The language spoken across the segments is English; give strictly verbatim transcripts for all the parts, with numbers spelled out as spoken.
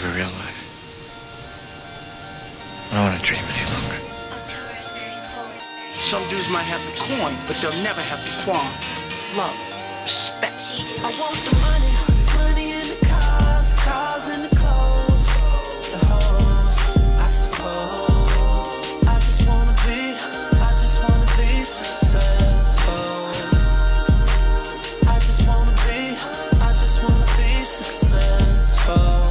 for real life. I don't want to dream any longer. October is very cold. Some dudes might have the coin, but they'll never have the qualm. Love, respect. I want the money, money in the cars, cars in the clothes, the hoes, I suppose. I just wanna be, I just wanna be successful. I just wanna be, I just wanna be successful.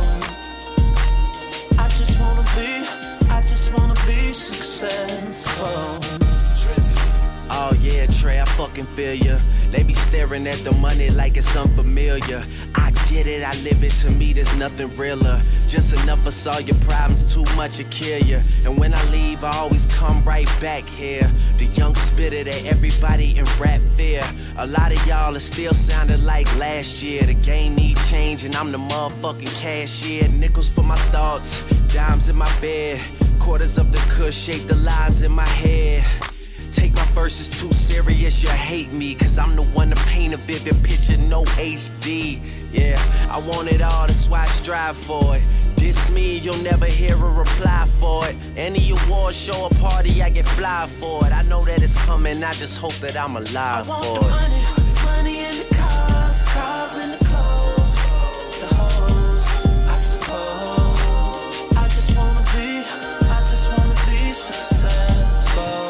I just wanna be, I just wanna be successful. Oh yeah, Trey, I fucking feel ya. They be staring at the money like it's unfamiliar. I get it, I live it, to me there's nothing realer. Just enough for solve your problems, too much to kill ya. And when I leave, I always come right back here. The young spitter that everybody in rap fear. A lot of y'all are still sounding like last year. The game need change and I'm the motherfucking cashier. Nickels for my thoughts, dimes in my bed. Quarters of the kush shape the lines in my head. Take my verses too serious, you hate me, cause I'm the one to paint a vivid picture, no H D. Yeah, I want it all, that's why I strive for it. Diss me, you'll never hear a reply for it. Any award show or party, I get fly for it. I know that it's coming, I just hope that I'm alive I want for the it. money, money in the cars, cars in the clothes, the hoes, I suppose. I just wanna be, I just wanna be successful.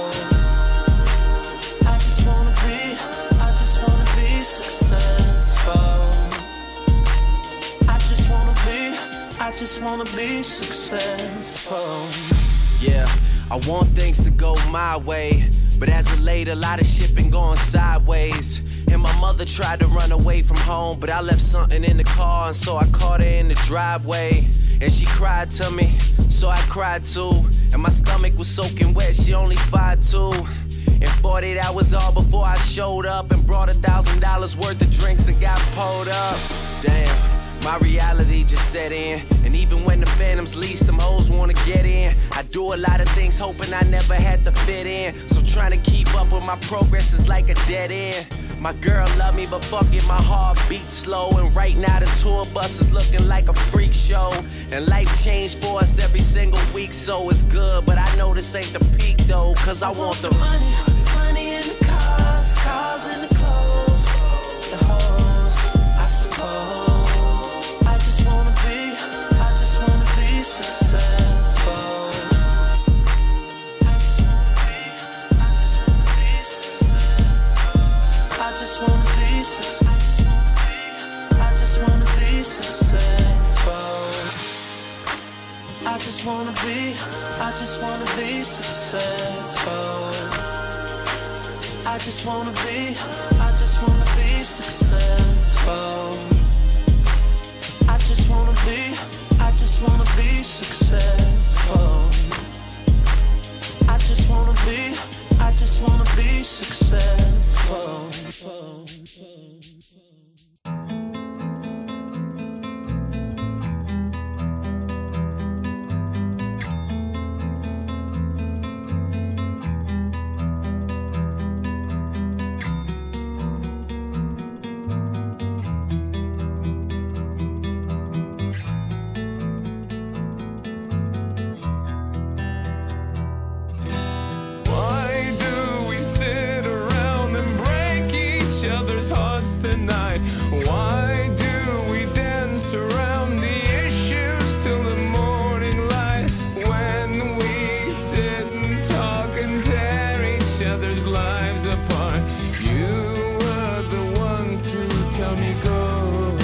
I just wanna be, I just wanna be successful. I just wanna be, I just wanna be successful. Yeah, I want things to go my way, but as of late, a lot of shit been going sideways. And my mother tried to run away from home, but I left something in the car, and so I caught her in the driveway. And she cried to me, so I cried too. And my stomach was soaking wet, she only five two. And forty-eight hours all before I showed up and brought a thousand dollars worth of drinks and got pulled up. Damn, my reality just set in. And even when the phantoms lease, them hoes wanna get in. I do a lot of things hoping I never had to fit in. So trying to keep up with my progress is like a dead end. My girl love me, but fuck it, my heart beats slow. And right now the tour bus is looking like a freak show. And life changed for us every single week, so it's good. But I know this ain't the peak though, cause I, I want, want the money, money in the cars, cars in the clothes, the hoes, I suppose. I just wanna be, I just wanna be successful. I just wanna be, I just wanna be successful. I just wanna be successful. I just wanna be successful. I just wanna be, I just wanna be successful. I just wanna be, I just wanna be successful. I just wanna be, I just wanna be successful. I just wanna be, I just wanna be successful. Tonight, why do we dance around the issues till the morning light? When we sit and talk and tear each other's lives apart, you were the one to tell me go,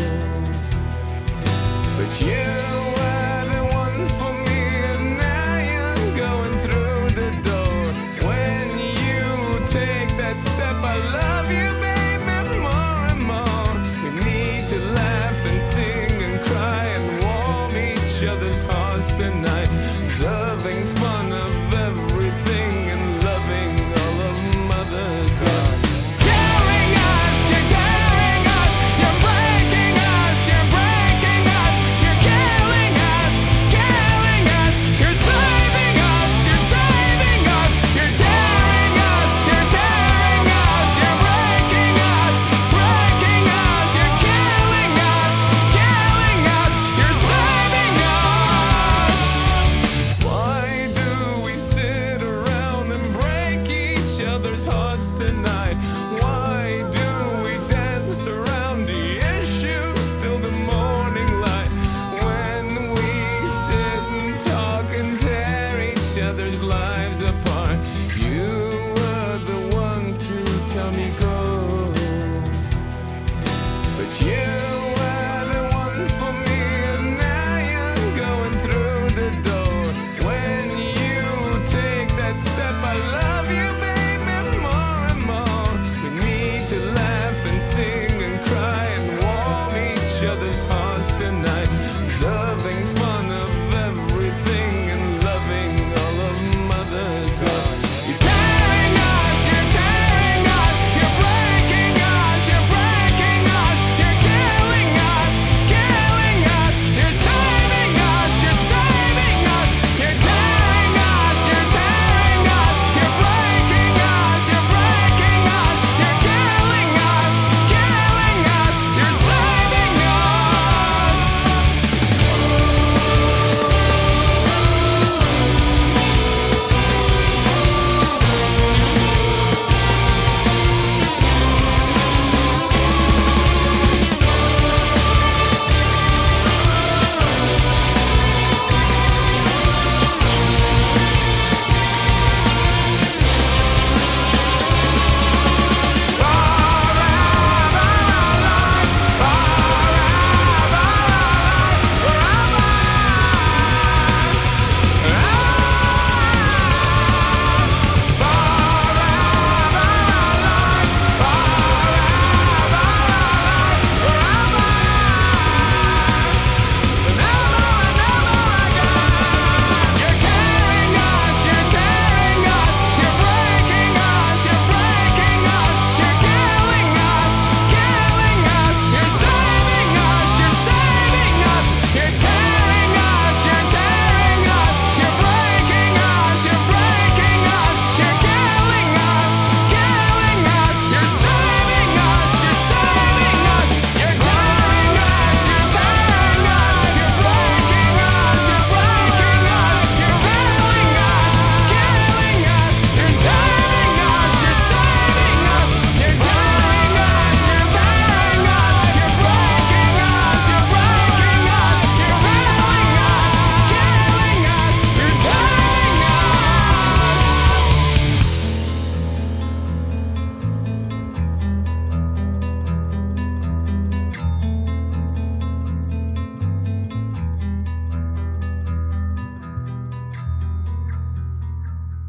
but you were the one for me, and now you're going through the door. When you take that step, I love you, baby. Other's hearts tonight, observing fun of everything and loving all of Mother God. Daring us, you're daring us, you're breaking us, you're breaking us, you're killing us, killing us, you're saving us, you're saving us, you're daring us, you're daring us, you're breaking us tonight.